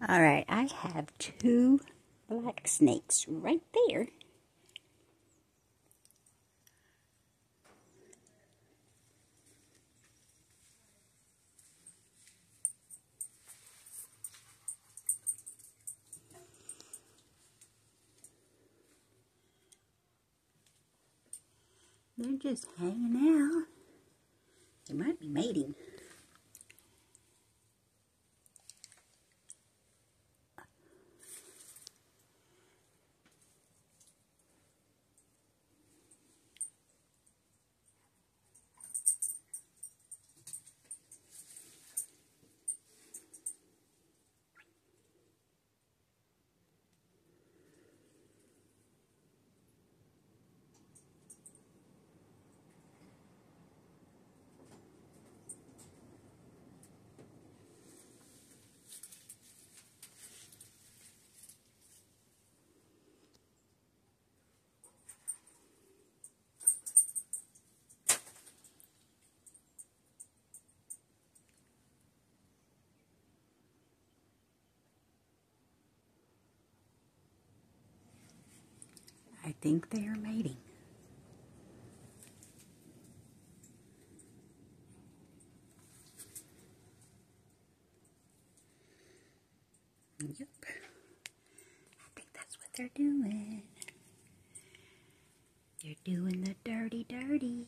All right, I have two black snakes right there. They're just hanging out. They might be mating. I think they are mating. Yep. I think that's what they're doing. They're doing the dirty, dirty.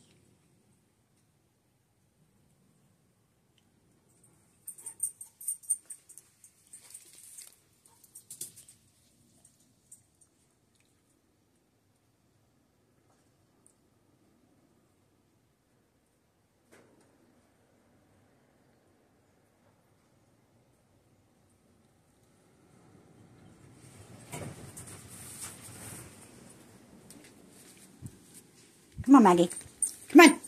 Come on, Maggie. Come on.